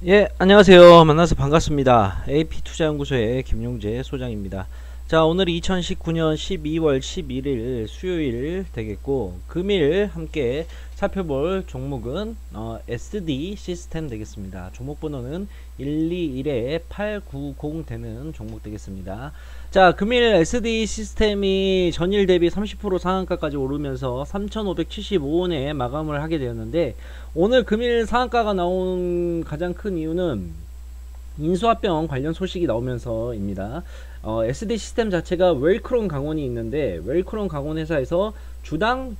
예, 안녕하세요. 만나서 반갑습니다. AP투자연구소의 김용재 소장입니다. 자, 오늘이 2019년 12월 11일 수요일 되겠고, 금일 함께 살펴볼 종목은 SD 시스템 되겠습니다. 종목 번호는 121-890 되는 종목 되겠습니다. 자, 금일 SD 시스템이 전일 대비 30% 상한가까지 오르면서 3,575원에 마감을 하게 되었는데, 오늘 금일 상한가가 나온 가장 큰 이유는 인수합병 관련 소식이 나오면서입니다. SD 시스템 자체가 웰크론 강원이 있는데, 웰크론 강원 회사에서 주당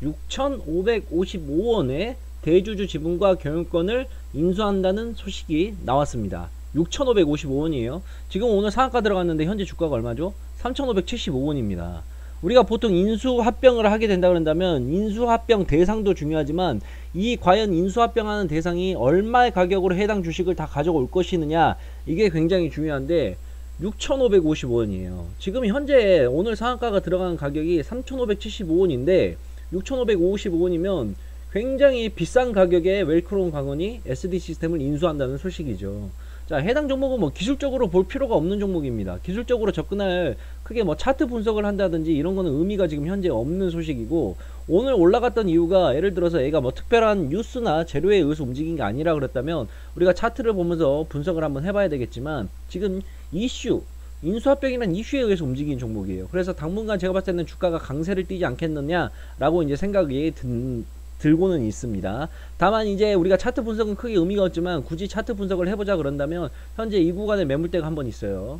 6,555원에 대주주 지분과 경영권을 인수한다는 소식이 나왔습니다. 6,555원이에요. 지금 오늘 상한가 들어갔는데 현재 주가가 얼마죠? 3,575원입니다. 우리가 보통 인수합병을 하게 된다 그런다면 인수합병 대상도 중요하지만, 이 과연 인수합병하는 대상이 얼마의 가격으로 해당 주식을 다 가져올 것이느냐, 이게 굉장히 중요한데 6,555원이에요. 지금 현재 오늘 상한가가 들어가는 가격이 3,575원인데 6,555원이면 굉장히 비싼 가격에 웰크론 강원이 SD 시스템을 인수한다는 소식이죠. 자, 해당 종목은 뭐 기술적으로 볼 필요가 없는 종목입니다. 기술적으로 접근할 크게 뭐 차트 분석을 한다든지 이런 거는 의미가 지금 현재 없는 소식이고, 오늘 올라갔던 이유가 예를 들어서 얘가 뭐 특별한 뉴스나 재료에 의해서 움직인 게 아니라 그랬다면 우리가 차트를 보면서 분석을 한번 해봐야 되겠지만, 지금 이슈 인수합병이라는 이슈에 의해서 움직인 종목이에요. 그래서 당분간 제가 봤을 때는 주가가 강세를 띠지 않겠느냐라고 이제 생각이 들고는 있습니다. 다만 이제 우리가 차트 분석은 크게 의미가 없지만, 굳이 차트 분석을 해보자 그런다면 현재 이 구간에 매물대가 한번 있어요.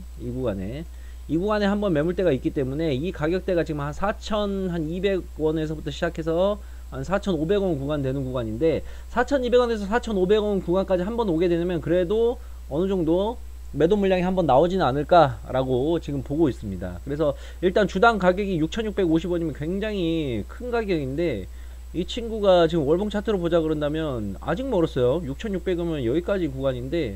이 구간에 한번 매물대가 있기 때문에 이 가격대가 지금 한 4,200원에서부터 시작해서 한 4,500원 구간 되는 구간인데, 4,200원에서 4,500원 구간까지 한번 오게 되면 그래도 어느 정도 매도 물량이 한번 나오지는 않을까라고 지금 보고 있습니다. 그래서 일단 주당 가격이 6,650원이면 굉장히 큰 가격인데, 이 친구가 지금 월봉 차트로 보자 그런다면 아직 멀었어요. 6,600원이면 여기까지 구간인데,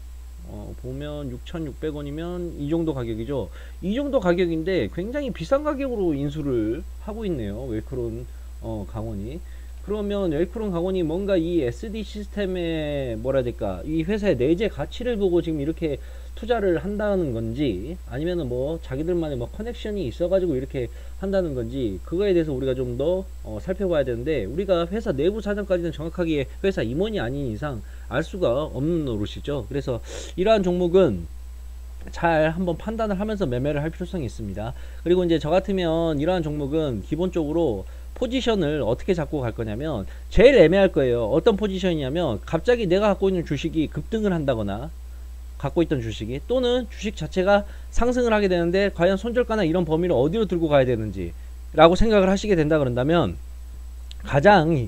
보면 6,600원이면 이 정도 가격이죠. 이 정도 가격인데 굉장히 비싼 가격으로 인수를 하고 있네요, 웰크론 강원이. 그러면 웰크론 강원이 뭔가 이 SD 시스템의 뭐라 해야 될까, 이 회사의 내재 가치를 보고 지금 이렇게 투자를 한다는 건지, 아니면은 뭐 자기들만의 뭐 커넥션이 있어가지고 이렇게 한다는 건지, 그거에 대해서 우리가 좀 더 살펴봐야 되는데, 우리가 회사 내부 사정까지는 정확하게 회사 임원이 아닌 이상 알 수가 없는 노릇이죠. 그래서 이러한 종목은 잘 한번 판단을 하면서 매매를 할 필요성이 있습니다. 그리고 이제 저 같으면 이러한 종목은 기본적으로 포지션을 어떻게 잡고 갈 거냐면, 제일 애매할 거예요. 어떤 포지션이냐면, 갑자기 내가 갖고 있는 주식이 급등을 한다거나, 갖고 있던 주식이, 또는 주식 자체가 상승을 하게 되는데 과연 손절가나 이런 범위를 어디로 들고 가야 되는지 라고 생각을 하시게 된다 그런다면, 가장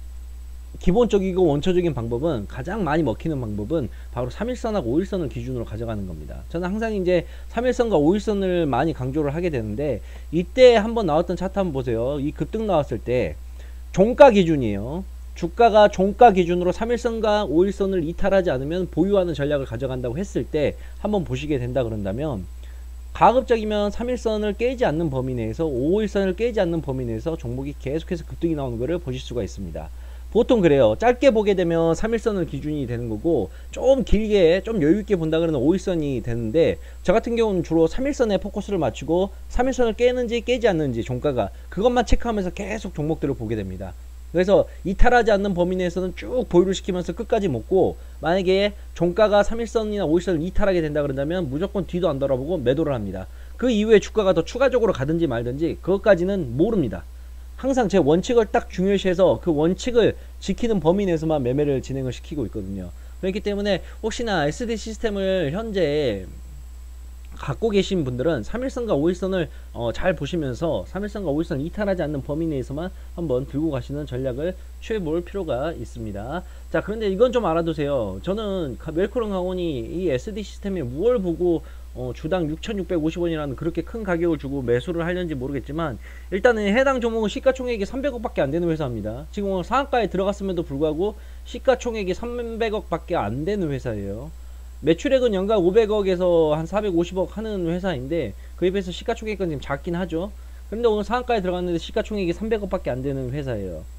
기본적이고 원초적인 방법은, 가장 많이 먹히는 방법은 바로 3일선하고 5일선을 기준으로 가져가는 겁니다. 저는 항상 이제 3일선과 5일선을 많이 강조를 하게 되는데, 이때 한번 나왔던 차트 한번 보세요. 이 급등 나왔을 때 종가 기준이에요. 주가가 종가 기준으로 3일선과 5일선을 이탈하지 않으면 보유하는 전략을 가져간다고 했을 때 한번 보시게 된다 그런다면, 가급적이면 3일선을 깨지 않는 범위 내에서 5일선을 깨지 않는 범위 내에서 종목이 계속해서 급등이 나오는 것을 보실 수가 있습니다. 보통 그래요. 짧게 보게 되면 3일선을 기준이 되는 거고, 좀 길게 좀 여유있게 본다 그러면 5일선이 되는데, 저 같은 경우는 주로 3일선에 포커스를 맞추고 3일선을 깨는지 깨지 않는지 종가가, 그것만 체크하면서 계속 종목들을 보게 됩니다. 그래서 이탈하지 않는 범위 내에서는 쭉 보유를 시키면서 끝까지 먹고, 만약에 종가가 3일선이나 5일선을 이탈하게 된다 그런다면 무조건 뒤도 안 돌아보고 매도를 합니다. 그 이후에 주가가 더 추가적으로 가든지 말든지 그것까지는 모릅니다. 항상 제 원칙을 딱 중요시해서 그 원칙을 지키는 범위 내에서만 매매를 진행을 시키고 있거든요. 그렇기 때문에 혹시나 SD 시스템을 현재 갖고 계신 분들은 3일선과 5일선을 잘 보시면서 3일선과 5일선 이탈하지 않는 범위 내에서만 한번 들고 가시는 전략을 취해볼 필요가 있습니다. 자, 그런데 이건 좀 알아두세요. 저는 웰크론 강원이 이 SD 시스템에 무엇을 보고 주당 6,650원이라는 그렇게 큰 가격을 주고 매수를 하려는지 모르겠지만, 일단은 해당 종목은 시가총액이 300억 밖에 안 되는 회사입니다. 지금 오늘 상한가에 들어갔음에도 불구하고 시가총액이 300억 밖에 안 되는 회사예요. 매출액은 연간 500억에서 한 450억 하는 회사인데, 그에 비해서 시가총액은 지금 작긴 하죠. 그런데 오늘 상한가에 들어갔는데 시가총액이 300억 밖에 안 되는 회사예요.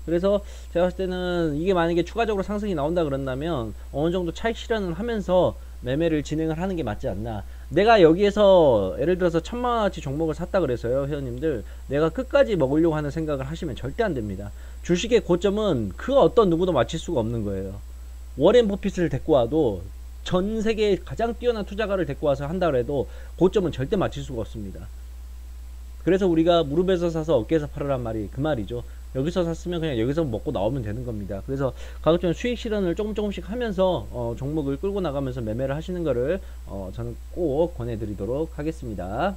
그래서 제가 봤을 때는 이게 만약에 추가적으로 상승이 나온다 그런다면 어느 정도 차익 실현을 하면서 매매를 진행을 하는 게 맞지 않나. 내가 여기에서 예를 들어서 1000만원어치 종목을 샀다 그래서요, 회원님들, 내가 끝까지 먹으려고 하는 생각을 하시면 절대 안 됩니다. 주식의 고점은 그 어떤 누구도 맞출 수가 없는 거예요. 워렌 버핏을 데리고 와도, 전 세계 가장 뛰어난 투자가를 데리고 와서 한다 그래도 고점은 절대 맞출 수가 없습니다. 그래서 우리가 무릎에서 사서 어깨에서 팔으란 말이 그 말이죠. 여기서 샀으면 그냥 여기서 먹고 나오면 되는 겁니다. 그래서 가급적 수익 실현을 조금씩 하면서 종목을 끌고 나가면서 매매를 하시는 거를 저는 꼭 권해드리도록 하겠습니다.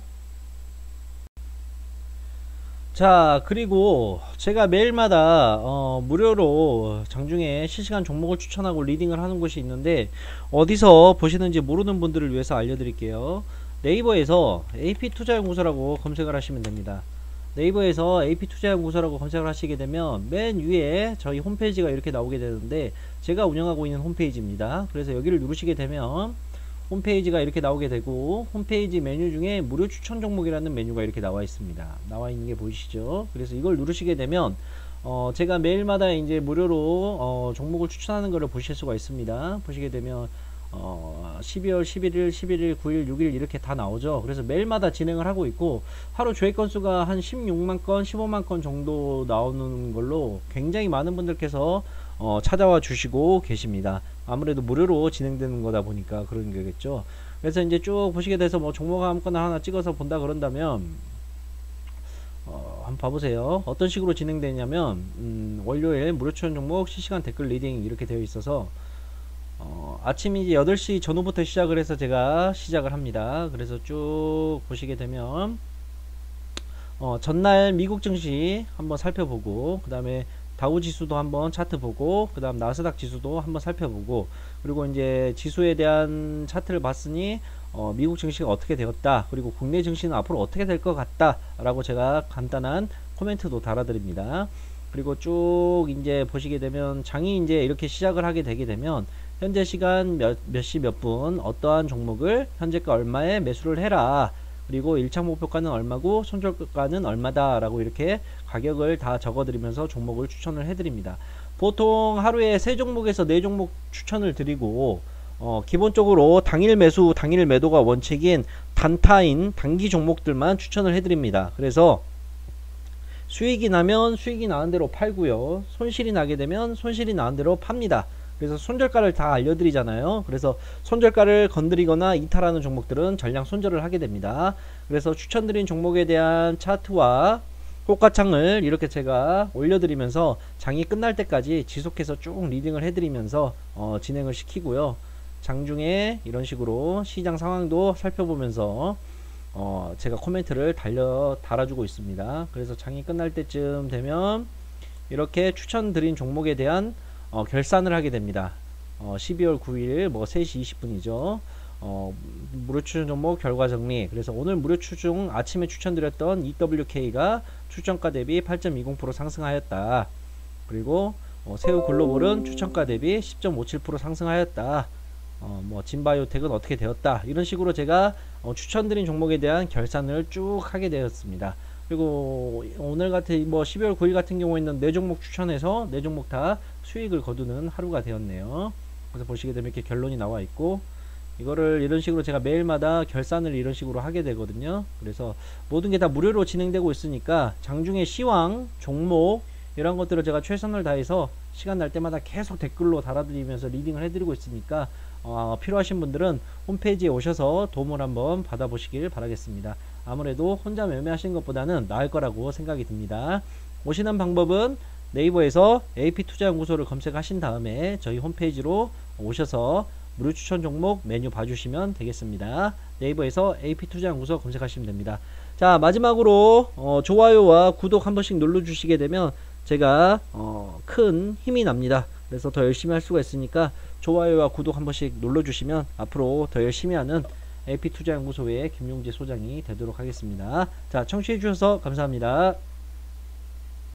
자, 그리고 제가 매일마다 무료로 장중에 실시간 종목을 추천하고 리딩을 하는 곳이 있는데, 어디서 보시는지 모르는 분들을 위해서 알려드릴게요. 네이버에서 AP투자연구소라고 검색을 하시면 됩니다. 네이버에서 AP투자연구소라고 검색을 하시게 되면 맨 위에 저희 홈페이지가 이렇게 나오게 되는데, 제가 운영하고 있는 홈페이지입니다. 그래서 여기를 누르시게 되면 홈페이지가 이렇게 나오게 되고, 홈페이지 메뉴 중에 무료 추천 종목이라는 메뉴가 이렇게 나와 있습니다. 나와 있는 게 보이시죠? 그래서 이걸 누르시게 되면 제가 매일마다 이제 무료로 종목을 추천하는 것을 보실 수가 있습니다. 보시게 되면 12월 11일, 11일, 9일, 6일 이렇게 다 나오죠. 그래서 매일마다 진행을 하고 있고, 하루 조회 건수가 한 16만 건, 15만 건 정도 나오는 걸로 굉장히 많은 분들께서 찾아와 주시고 계십니다. 아무래도 무료로 진행되는 거다 보니까 그런 거겠죠. 그래서 이제 쭉 보시게 돼서 뭐 종목 아무거나 하나 찍어서 본다 그런다면 한번 봐보세요. 어떤 식으로 진행되냐면 월요일 무료 추천 종목 실시간 댓글 리딩 이렇게 되어 있어서 아침 이제 8시 전후부터 시작을 해서 제가 시작을 합니다. 그래서 쭉 보시게 되면 전날 미국 증시 한번 살펴보고, 그 다음에 다우지수도 한번 차트 보고, 그 다음 나스닥 지수도 한번 살펴보고, 그리고 이제 지수에 대한 차트를 봤으니 미국 증시가 어떻게 되었다, 그리고 국내 증시는 앞으로 어떻게 될 것 같다 라고 제가 간단한 코멘트도 달아드립니다. 그리고 쭉 이제 보시게 되면 장이 이제 이렇게 시작을 하게 되게 되면 현재 시간 몇 시 몇 분 어떠한 종목을 현재가 얼마에 매수를 해라, 그리고 1차 목표가는 얼마고 손절가는 얼마다 라고 이렇게 가격을 다 적어 드리면서 종목을 추천을 해 드립니다. 보통 하루에 3종목에서 4종목 추천을 드리고, 기본적으로 당일 매수 당일 매도가 원칙인 단타인 단기 종목들만 추천을 해 드립니다. 그래서 수익이 나면 수익이 나는 대로 팔고요, 손실이 나게 되면 손실이 나는 대로 팝니다. 그래서 손절가를 다 알려드리잖아요. 그래서 손절가를 건드리거나 이탈하는 종목들은 전량 손절을 하게 됩니다. 그래서 추천드린 종목에 대한 차트와 호가창을 이렇게 제가 올려드리면서 장이 끝날 때까지 지속해서 쭉 리딩을 해드리면서 진행을 시키고요. 장중에 이런 식으로 시장 상황도 살펴보면서 제가 코멘트를 달아주고 있습니다. 그래서 장이 끝날 때쯤 되면 이렇게 추천드린 종목에 대한 결산을 하게 됩니다. 12월 9일 뭐 3시 20분이죠. 무료 추천 종목 결과 정리. 그래서 오늘 무료 추중 아침에 추천드렸던 EWK가 추천가 대비 8.20% 상승하였다. 그리고 새우 글로벌은 추천가 대비 10.57% 상승하였다. 뭐 진바이오텍은 어떻게 되었다. 이런 식으로 제가 추천드린 종목에 대한 결산을 쭉 하게 되었습니다. 그리고 오늘 같은 뭐 12월 9일 같은 경우에는 4종목 추천해서 4종목 다 수익을 거두는 하루가 되었네요. 그래서 보시게 되면 이렇게 결론이 나와 있고, 이거를 이런 식으로 제가 매일마다 결산을 이런 식으로 하게 되거든요. 그래서 모든 게 다 무료로 진행되고 있으니까 장중에 시황, 종목 이런 것들을 제가 최선을 다해서 시간 날 때마다 계속 댓글로 달아드리면서 리딩을 해드리고 있으니까 필요하신 분들은 홈페이지에 오셔서 도움을 한번 받아보시길 바라겠습니다. 아무래도 혼자 매매하시는 것보다는 나을 거라고 생각이 듭니다. 오시는 방법은 네이버에서 AP투자연구소를 검색하신 다음에 저희 홈페이지로 오셔서 무료 추천 종목 메뉴 봐주시면 되겠습니다. 네이버에서 AP투자연구소 검색하시면 됩니다. 자, 마지막으로 좋아요와 구독 한 번씩 눌러주시게 되면 제가 큰 힘이 납니다. 그래서 더 열심히 할 수가 있으니까 좋아요와 구독 한 번씩 눌러주시면 앞으로 더 열심히 하는 AP투자연구소의 김용재 소장이 되도록 하겠습니다. 자, 청취해 주셔서 감사합니다.